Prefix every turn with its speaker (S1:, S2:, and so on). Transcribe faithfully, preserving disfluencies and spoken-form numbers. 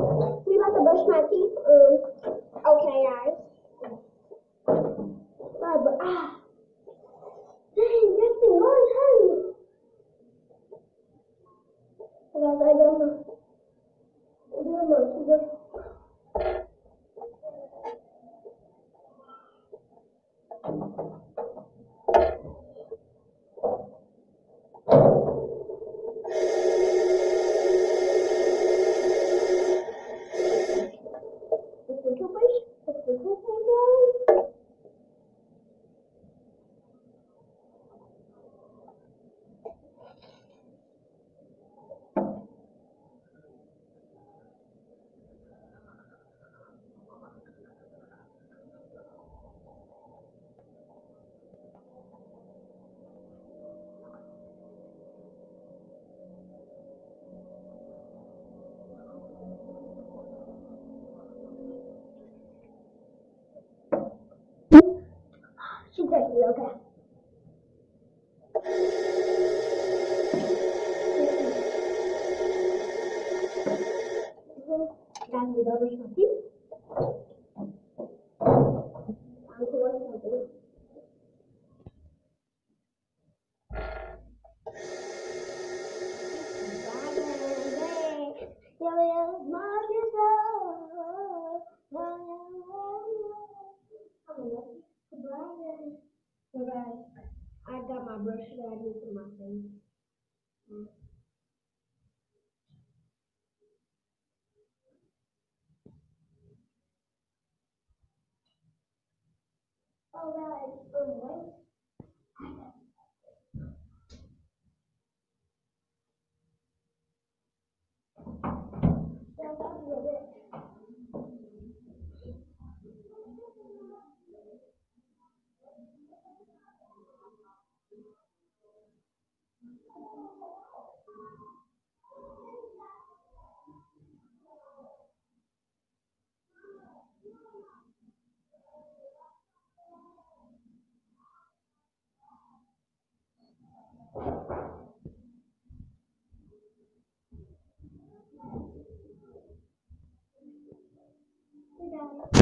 S1: We about to brush my teeth. Um, okay, guys. Uh, but, ah, dang, that thing was hurting. I got that again. Do a little sugar. It's the toothpaste. It's the toothpaste, guys. She texted me, okay. Guys, we don't brush my teeth. I'm to work something. So guys, I got my brush that I use in my face. Oh guys, um, wait. Guys, I'll be right back. Hey guys.